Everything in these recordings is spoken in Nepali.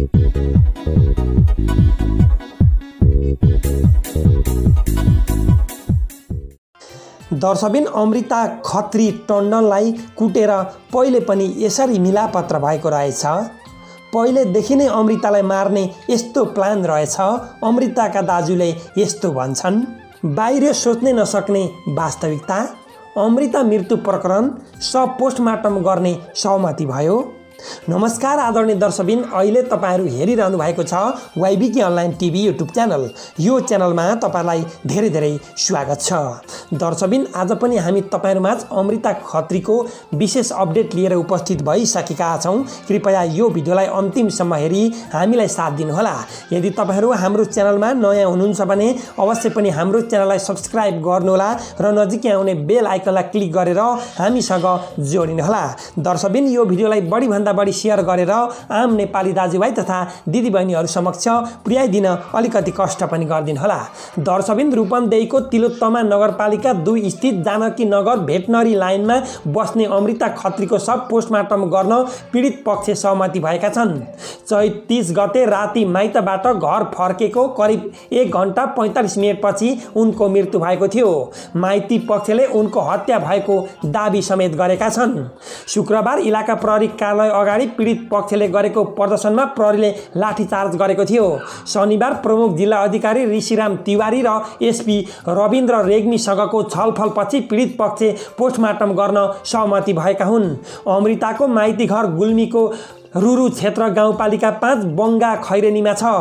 दर्शबिन अमृता खत्री टण्डनलाई कुटेर पहिले पनि यसरी मिलापत्र भएको रहेछ। पहिलेदेखि नै अमृतालाई मार्ने यस्तो प्लान रहेछ। अमृताका दाजुले यस्तो भन्छन्। बाहिर सोच्नै नसक्ने वास्तविकता। अमृता मृत्यु प्रकरण सब पोस्टमार्टम गर्ने सहमति भयो। नमस्कार आदरणीय दर्शकबिन, अहिले तपाईहरु हेरिरहनु भएको छ YBK online TV YouTube channel. यो च्यानलमा तपाईलाई धेरै धेरै स्वागत छ। दर्शकबिन, आज पनि हामी तपाईहरुमाझ अमृता खत्रीको विशेष अपडेट लिएर उपस्थित भइसकेका छौं। कृपया यो भिडियोलाई अन्तिमसम्म हेरी हामीलाई साथ दिनुहोला। यदि तपाईहरु हाम्रो च्यानलमा नयाँ हुनुहुन्छ भने अवश्य पनि हाम्रो च्यानललाई सब्स्क्राइब गर्नुहोला र नजिकै आउने बेल आइकनलाई क्लिक गरेर हामीसँग जोडिनुहोला। दर्शकबिन, यो भिडियोलाई बढी शेयर गरेर आम नेपाली दाजुभाइ तथा दिदीबहिनीहरु समक्ष पुर्याइदिन अलिकति कष्ट पनि गर्दिनुहोला। दर्शकबिन, रूपन्देहीको तिलोत्तमा नगरपालिका 2 स्थित जानकी नगर भेटनरी लाइनमा बस्ने अमृता खत्रीको सब पोस्टमार्टम गर्न पीडित पक्ष सहमति भएका छन्। चैत 30 गते राति माइतबाट घर फर्केको करिब 1 घण्टा 45 मिनेटपछि उनको मृत्यु भएको थियो। माइती पक्षले उनको हत्या भएको दाबी समेत गरेका छन्। शुक्रबार इलाका प्रहरी कार्यालय अगाडि पीडित पक्षले गरेको प्रदर्शनमा प्रहरीले लाठीचार्ज गरेको थियो। शनिबार प्रमुख जिल्ला अधिकारी ऋषिराम तिवारी र एसपी रविन्द्र रेग्मीसँगको छलफलपछि पीडित पक्ष पोस्टमार्टम गर्न सहमति भएका हुन्। अमृताको माइती घर गुल्मीको रुरु क्षेत्र गाउँपालिका 5 बंगा खैरेनीमा छ।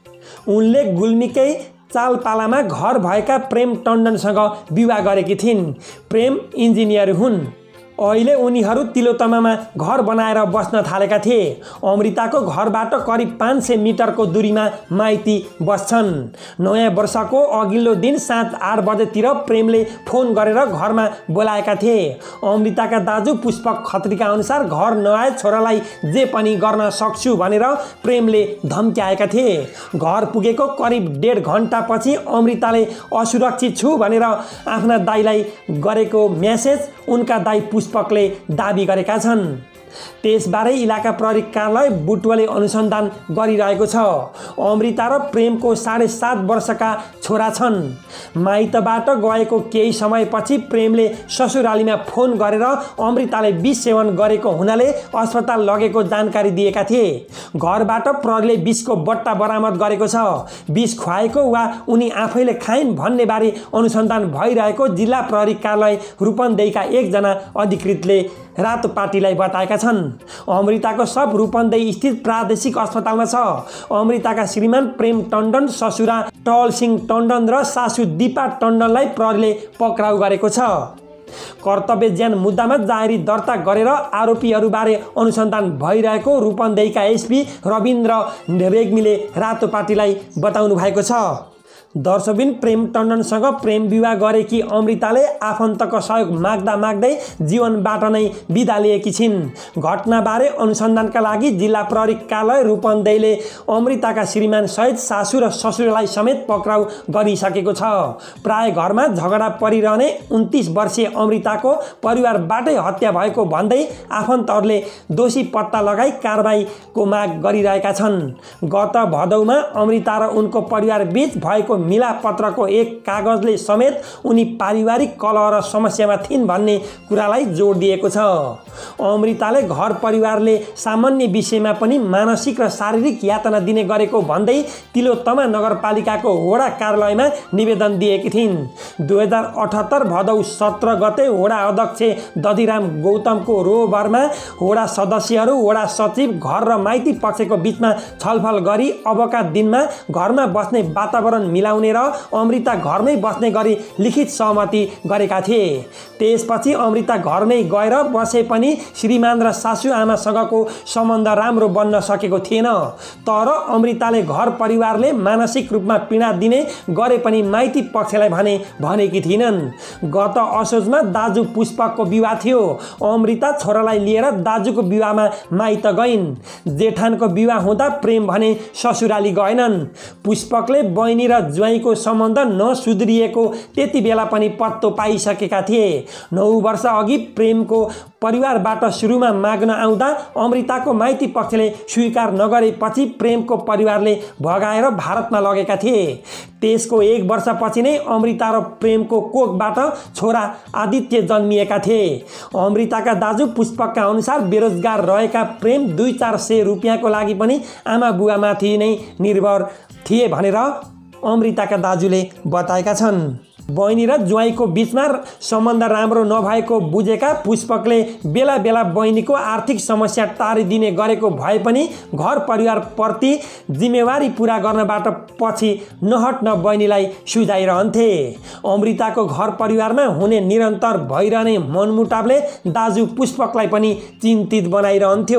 उनले गुल्मीकै चालपालामा घर भएका प्रेम टण्डनसँग विवाह गरेकी थिइन्। प्रेम इन्जिनियर हुन्। अहिले उनीहरू तिलोत्तमामा घर बनाएर बस्न थालेका थिए। अमृताको घरबाट करिब 500 मिटरको दूरीमा माइती बस्छन्। नयाँ वर्षको अघिल्लो दिन साँझ 8 बजेतिर प्रेमले फोन गरेर घरमा बोलाएका थिए। अमृताका दाजु पुष्पक खत्रीका अनुसार घर नआए छोरालाई जे पनि गर्न सक्छु भनेर प्रेमले धम्क्याएका थिए। घर पुगेको करिब 1.5 घण्टापछि अमृताले असुरक्षित छु भनेर आफ्ना दाइलाई गरेको मेसेज उनका दाइ पुष्पकले दाबी गरेका छन्। त्यसबारे इलाका प्रहरी कार्यालय बुटवलले अनुसन्धान गरिरहेको छ। अमृता र प्रेमको 7.5 वर्षका छोरा छन्। माइतबाट गएको केही समयपछि प्रेमले ससुरालीमा फोन गरेर अमृताले विष सेवन गरेको हुनाले अस्पताल लगेको जानकारी दिएका थिए। घरबाट प्रहरीले विषको बट्टा बरामद गरेको छ। विष खुवाएको वा उनी आफैले खाइन् भन्ने बारे अनुसन्धान भइरहेको जिल्ला प्रहरी कार्यालय रूपन्देहीका एकजना अधिकृतले रातो पार्टीलाई बताएका छन्। अमृताको सब रूपन्देही स्थित प्रादेशिक अस्पतालमा छ। अमृताका श्रीमान प्रेम टण्डन, ससुरा टल सिंह टण्डन र सासु दीपा टण्डनलाई प्रहरीले पक्राउ गरेको छ। कर्तव्य ज्यान मुद्दामा जाहेरी दर्ता गरेर आरोपीहरूबारे अनुसन्धान भइरहेको रूपन्देहीका एसपी रविन्द्र रेग्मीले रातो पार्टीलाई बताउनु भएको छ। दर्शकबिन, प्रेम टण्डनसँग प्रेम विवाह गरेकी अमृताले आफन्तको सहयोग माग्दा माग्दै जीवनबाट नै बिदा लिएकी छिन्। घटनाबारे अनुसन्धानका लागि जिल्ला प्रहरी कार्यालय रूपन्देहीले अमृताका श्रीमान सहित सासु र ससुरालाई समेत पक्राउ गरिसकेको छ। प्राय घरमा झगडा परिरहने 29 वर्षीय अमृताको परिवारबाटै हत्या भएको भन्दै आफन्तहरूले दोषी पत्ता लगाई कारबाहीको माग गरिरहेका छन्। गत भदौमा अमृता र उनको परिवार बीच भएको मिलापत्रको एक कागजले समेत उनी पारिवारिक कलह र समस्यामा थिइन् भन्ने कुरालाई जोड दिएको छ। अमृताले घर परिवारले सामान्य विषयमा पनि मानसिक र शारीरिक यातना दिने गरेको भन्दै तिलोत्तमा नगरपालिकाको वडा कार्यालयमा निवेदन दिएकी थिइन्। 2078 भदौ 17 गते वडा अध्यक्ष दधिराम गौतमको रोहबरमा वडा सदस्यहरू, वडा सचिव, घर र माइती पक्षको बीचमा छलफल गरी अबका दिनमा घरमा बस्ने वातावरण मिलाउने र अमृता घरमै बस्ने गरी लिखित सहमति गरेका थिए। त्यसपछि अमृता घरमै गएर बसे पनि श्रीमान र सासु आमासँगको सम्बन्ध राम्रो बन्न सकेको थिएन। तर अमृताले घर परिवारले मानसिक रूपमा पीडा दिने गरे पनि माइती पक्षलाई भनेकी थिइनन्। गत असोजमा दाजु पुष्पकको विवाह थियो। अमृता छोरालाई लिएर दाजुको विवाहमा माइत गइन्। जेठानको विवाह हुँदा प्रेम भने ससुराली गएनन्। पुष्पकले बहिनी र ज्वाइँको सम्बन्ध नसुध्रिएको त्यति बेला पनि पत्तो पाइसकेका थिए। 9 वर्ष अघि प्रेमको परिवारबाट सुरुमा माग्न आउँदा अमृताको माइती पक्षले स्वीकार नगरेपछि प्रेमको परिवारले भगाएर भारतमा लगेका थिए। त्यसको 1 वर्षपछि नै अमृता र प्रेमको कोखबाट छोरा आदित्य जन्मिएका थिए। अमृताका दाजु पुष्पकका अनुसार बेरोजगार रहेका प्रेम 200-400 रुपियाँको लागि पनि आमा बुवामाथि नै निर्भर थिए भनेर अमृताका दाजुले बताएका छन्। बहिनी र ज्वाइँको बीचमा सम्बन्ध राम्रो नभएको बुझेका पुष्पकले बेला बेला बहिनीको आर्थिक समस्या टारिदिने गरेको भए पनि घर परिवारप्रति जिम्मेवारी पुरा गर्नबाट पछि नहट्न बहिनीलाई सुझाइरहन्थे। अमृताको घर परिवारमा हुने निरन्तर भइरहने मनमुटावले दाजु पुष्पकलाई पनि चिन्तित बनाइरहन्थ्यो।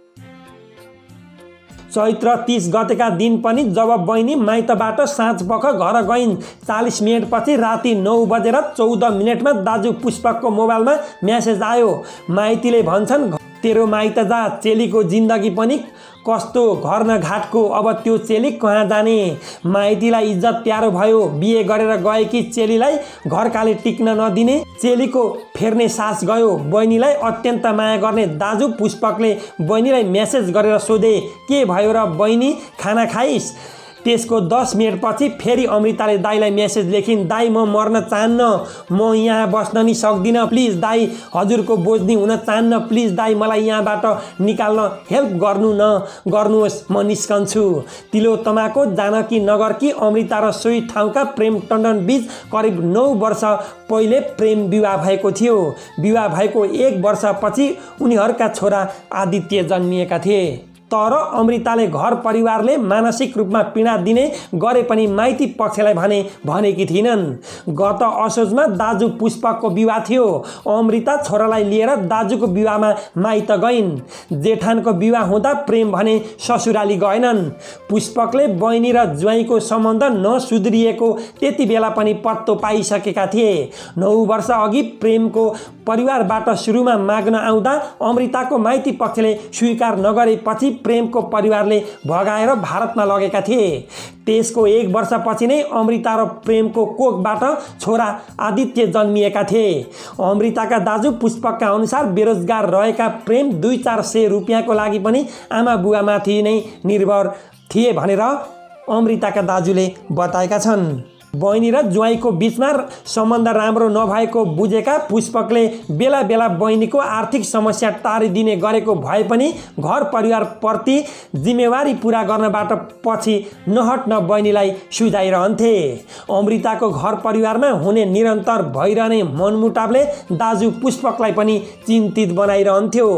चैत्र 30 गतेका दिन पनि जब बहिनी माइतबाट साँझपख घर गइन् 40 मिनटपछि राति 9 बजेर 14 मिनटमा दाजु पुष्पकको मोबाइलमा म्यासेज आयो। माइतीले भन्छन्, तेरो माइत जा, चेलीको जिन्दगी पनि कस्तो घर न घाटको, अब त्यो चेली कहाँ जाने। माइतीलाई इज्जत प्यारो भयो। बिहे गरेर गएकी चेलीलाई घरकाले टिक्न नदिने चेलीको फेर्ने सास गयो। बहिनीलाई अत्यन्त माया गर्ने दाजु पुष्पकले बहिनीलाई म्यासेज गरेर सोधे, के भयो र बहिनी, खाना खाइस्? त्यसको 10 मिनटपछि फेरि अमृताले दाइलाई म्यासेज लेखिन्, दाइ म मर्न चाहन्न, म यहाँ बस्न नि सक्दिनँ, प्लिज दाइ हजुरको बोझ्नी हुन चाहन्न, प्लिज दाइ मलाई यहाँबाट निकाल्न हेल्प गर्नुहोस्, म निस्कन्छु। तिलोत्तमाको जानकी नगर कि अमृता र सोही ठाउँका प्रेम टण्डन बीच करिब 9 वर्ष पहिले प्रेम विवाह भएको थियो। विवाह भएको 1 वर्षपछि उनीहरूका छोरा आदित्य जन्मिएका थिए। तर अमृताले घर परिवारले मानसिक रूपमा पीडा दिने गरे पनि माइती पक्षलाई भनेकी थिइनन्। गत असोजमा दाजु पुष्पकको विवाह थियो। अमृता छोरालाई लिएर दाजुको विवाहमा माइत गइन्। जेठानको विवाह हुँदा प्रेम भने ससुराली गएनन्। पुष्पकले बहिनी र ज्वाइँको सम्बन्ध नसुध्रिएको त्यति बेला पनि पत्तो पाइसकेका थिए। 9 वर्ष अघि प्रेमको परिवारबाट सुरुमा माग्न आउँदा अमृताको माइती पक्षले स्वीकार नगरेपछि प्रेमको परिवारले भगाएर भारतमा लगेका थिए। त्यसको 1 वर्षपछि नै अमृता र प्रेमको कोखबाट छोरा आदित्य जन्मिएका थिए। अमृताका दाजु पुष्पकका अनुसार बेरोजगार रहेका प्रेम 200-400 रुपियाँको लागि पनि आमा बुवामाथि नै निर्भर थिए भनेर अमृताका दाजुले बताएका छन्। बहिनी र ज्वाइँको बीचमा सम्बन्ध राम्रो नभएको बुझेका पुष्पकले बेला बेला बहिनीको आर्थिक समस्या टारिदिने गरेको भए पनि घर परिवारप्रति जिम्मेवारी पुरा गर्नबाट पछि नहट्न बहिनीलाई सुझाइरहन्थे। अमृताको घर परिवारमा हुने निरन्तर भइरहने मनमुटावले दाजु पुष्पकलाई पनि चिन्तित बनाइरहन्थ्यो।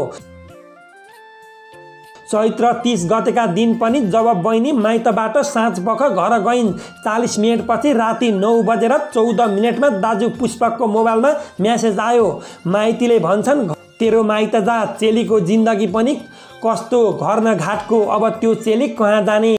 चैत्र 30 गतेका दिन पनि जब बहिनी माइतबाट साँझपख घर गइन् 40 मिनटपछि राति 9 बजेर 14 मिनटमा दाजु पुष्पकको मोबाइलमा म्यासेज आयो। माइतीले भन्छन्, तेरो माइत जा, चेलीको जिन्दगी पनि कस्तो घर न घाटको, अब त्यो चेली कहाँ जाने।